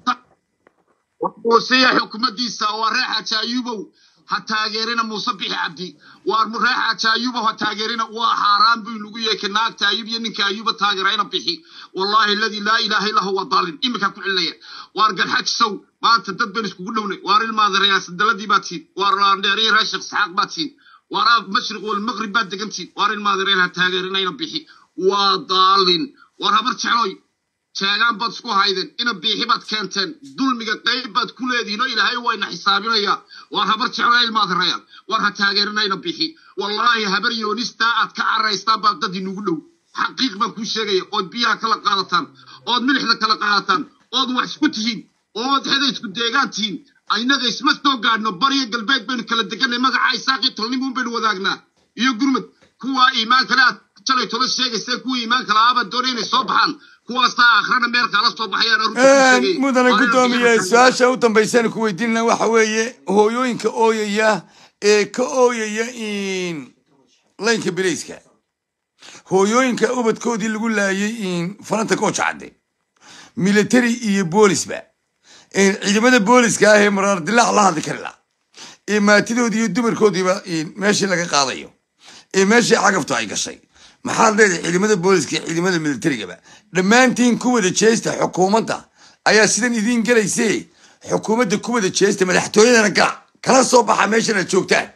وسيا حكومتيسا وريحة تايوبو هتاجرنا مصبح عبدي وريحة تايوبو هتاجرنا وحرام بيلوجيه كناك تايوب ينك أيوب تاجرنا بحي والله الذي لا إله إلا هو الظالم إمك كل عليا وارجع حج سو ما أنت تدبر كلهم وار الماضي يا سدلدي باتين وار ناري راشق سحاق باتين وار مشرق والمغرب بات دقمتي وار الماضي هتاجرنا بحي وضالين وارهبرت شعلوي شاعان بادسكو هايدن إنا بيحبات كانتن دول ميقا قيبات كل هذينو إلا هاي وإنا حسابنا يا وارهبرت شعلوي الماضي ريال وارها تاقيرنا إنا بيحي والله هبر يونيستا أتكعر رئيستا بابدادي نقولو حقيق ما كو شاقيا قد بيها كلا قادتان قد ملحنا كلا قادتان قد وحسكو تهين قد هذا يسكو ديغان تهين أينا غيس مستو قادنا باريا قلبيك بين كلا دقان مغا عايساقي تلنمون بين وذاقنا إيو قرمت كوا إيمان كلا تشالي تولا الشيء سير كوا إيمان كلا آبا دورين صبحان kuwaasta akhrana meelka la soo baxayaan runtii mudana gudoomiye su'aasha u dambaysan ku weydiinna waxa weeye hooyooyinka ooyaya ee ka ooyaya in laynka bilayska hooyooyinka ubadkoodii lagu laayay in faranta kooch cadde military iyo boolisba in ciidamada booliska ah ee marar dilaac la hadli kara ee maatidoodii iyo dumarkoodiiba in meeshii laga qaadayo ee meeshii cagaftu ay gashay maxaad leedahay ciidamada booliska ciidamada militariga dhammaantiin ku wada jeesta xukuumadda ayaa sidan idin galaysay xukuumadda ku wada jeesta madaxtooyadana gala kala soo baxa meeshana joogtaan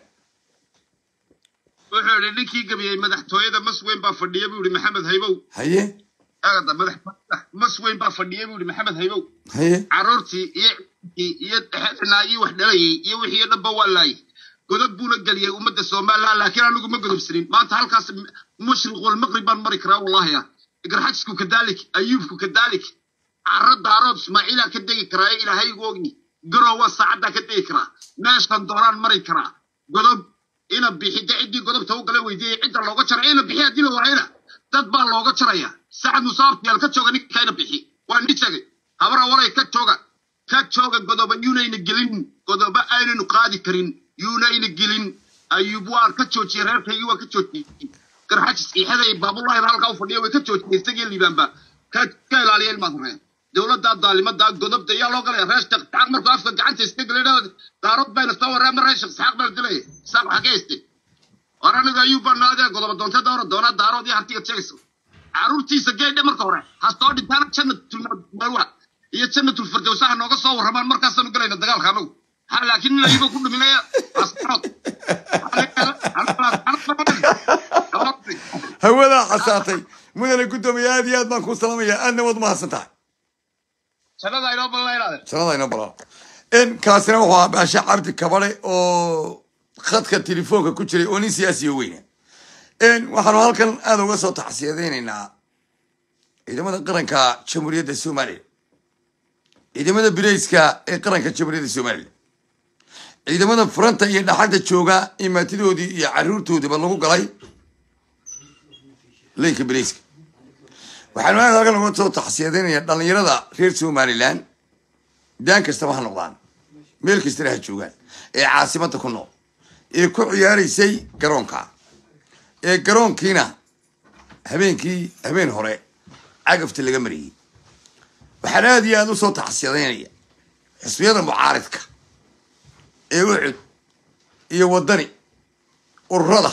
wuxuu ninkii gabiyay madaxtooyada masweyn baa fadhiya buu yiri maxamed haybow haye aada madaxtooyada masweyn baa fadhiya buu yiri maxamed haybow haye caruurtii iyo iyo dhaxalna iyo wax dhalayay iyo wixii dhanba walay godad buuna galiyay ummadda Soomaaliya laakiin anigu ma godobsanin maanta halkaas mushriq wal maghrib baan mari karaa wallahi ya garxajku kadalik ayubku kadalik arad daarad ismaaciila ka degi karaa ilaahay googi garowa saacada ka degi karaa meeshan dooraan mari karaa godob ina bixida cidii godobta u galay weydiiyay cidda looga jaray ina bixiya dilo waayna dad baa looga jaraya saacad musaabti ka jooga ninka bixi waa nitagay habara waray ka jooga ka jooga godoba yunayna gelin godoba aynu qaadi karin يونين جلين أيوبوار كتشوتي رأيك يوا كتشوتي كرهاش إحدى باب الله يرحل كاو فديه وكتشوتي يستجيل لبنبا كت كيل عليه المظهر دولة دا ظالمة دا قدب ديا لوكل رئيس تعمر قاف قاعد تستجيل هذا دارود بين الثور رام رئيس سحق بردليه سحق حكيستي أنا نجا أيوب نادي قدب دون تدور دون دارود يهرتي تشيسو عروتي سجى دمر كورة هستود دانا شن تلنا بروح iyo jannatul firdaws ah nooga soo warramaan markaasanu galayna dagaalka anagu ha laakiin la yibo ku dhuminaya asxaab hawada xasaatay mudane gudoomiye aad iyo aad baan ku salaamayaa aadna waad mahadsantahay sanada inoo ballaynaade sanada inoo balaa in kaasina wuxuu ahaa baasha cabdi kabare oo khadka telefoonka ku jiray oo nin siyaasiyo weyne in waxaanu halkan aad uga soo taxsiyadaynaynaa ciidamada qaranka jamhuuriyadda Soomaaliya ciidamada bileyska ee qaranka jamhuuriyadda Soomaaliya ciidamada furanta iyo dhaxanta jooga imaatidoodii iyo caruurtoodiiba lagu galay leenka bileyska waxaanu aad halkan uga soo taxsiyadaynaynaa dhalinyarada reer Somaliland daan kastaba ha noqdaan meel kasta ha joogaan ee caasimadda ku nool ee ku ciyaaraysay garoonka ee garoonkiina habeenkii habeen hore cagafta laga mariyay waxaan aad iyo aad u soo taxsiyadaynaya xisbiyada mucaaridka ee ucud iyo wadani ururada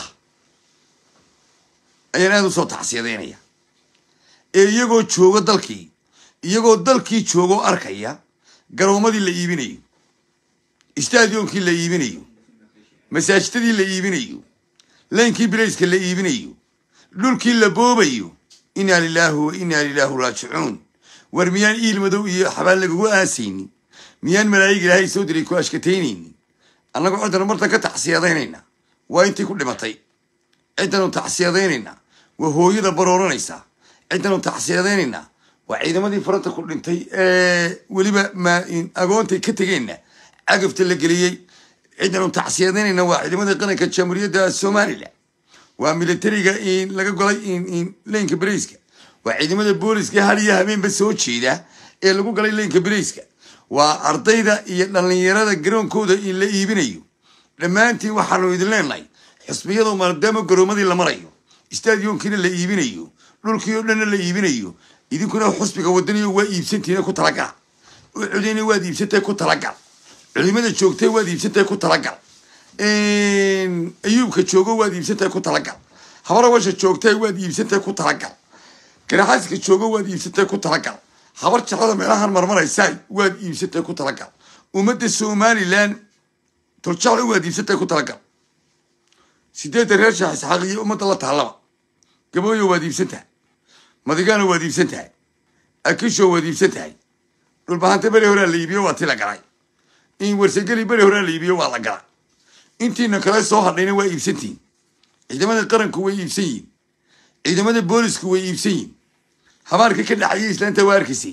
ayaan aad u soo taxsiyadaynaya ee iyagoo jooga dalkii iyagoo dalkii joogo arkaya garoomadii la iibinayo istaadiyoonkii la iibinayo masaajidadii la iibinayo leenkii bileyska la iibinayo dhulkii la boobayo inaa lilaahi wa inaa lilaahi raajicuun war miyaan iil madow iyo xabaal lagagu aasaynin miyaan malaa'ig ilaahay soo diray ku ashkataynaynin annagu ciddanu martan ka taxsiyadaynayna waa intii ku dhimatay ciddanu taxsiyadaynayna waa hooyada barooranaysa ciddanu taxsiyadaynayna waa ciidamadii faranta ku dhintay ee weliba ma agoontay ka tegeenna cagafta la geliyey ciddanu taxsiyadaynayna waa ciidamada qaranka jamhuuriyadda Soomaaliland waa militariga in laga golay in leenka bileyska waa ciidamada booliska hal iyo habeenba soo jeeda ee lagu galay leenka bileyska waa ardayda iyo dhalinyarada garoonkooda in la iibinayo dhammaantiin waxaanu idin leenahay xisbiyadu maadaama garoomadii la marayo istaadiyonkiina la iibinayo dhulkii oo dhanna la iibinayo idinkuna xusbiga wadaniyo waa iibsantiina ku talagal ucudina waad iibsantay ku talagal culimada joogtay waad iibsantay ku talagal ayuubka joogo waad iibsantay ku talagal habara washa joogtay waad iibsantay ku talagal garaxaska joogo waad iibsantay ku talagal habar jacada meelahan marmaraysaa waad iibsantay ku talagal ummadda Somaliland turjacda waad iibsantay ku talagal sideed reer shax isxaaqiyo ummadda la taalaba gabooyo waad iibsantahay madigana waad iibsantahay akisho waad iibsantahay dhulbahanta bari hore la iibiyo waa tila galay in warsageli bari hore la iibiyo waa la galay intiina kale soo hadhayna waa iibsantiin ciidamada qaranku way iibsan yihiin ciidamada boolisku way iibsan yihiin habaarka ka dhacayay islaanta waa arkaysay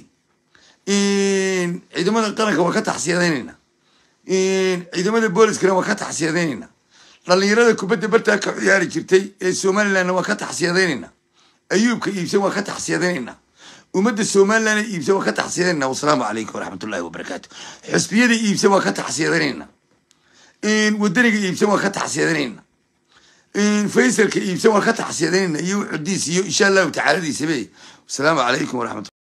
in ciidamada qaranka waa ka taxsiyadaynayna in ciidamada booliskana waa ka taxsiyadaynayna dhalinyarada kubadda bartaa ka ciyaari jirtay ee Somaliland waa ka taxsiyadaynayna ayuubka iibsan waa ka taxsiyadaynayna ummadda Somaliland iibsan waa ka taxsiyadaynayna wassalaamu calaykum waraxmatullaahi wabarakaatuh xisbiyada iibsan waa ka taxsiyadaynayna in wadaniga iibsan waa ka taxsiyadaynayna in faysalka iibsan waa ka taxsiyadaynayna iyo xudiis iyo insha Allah tacaala diisabay wassalaamu calaykum waraxmatullaahi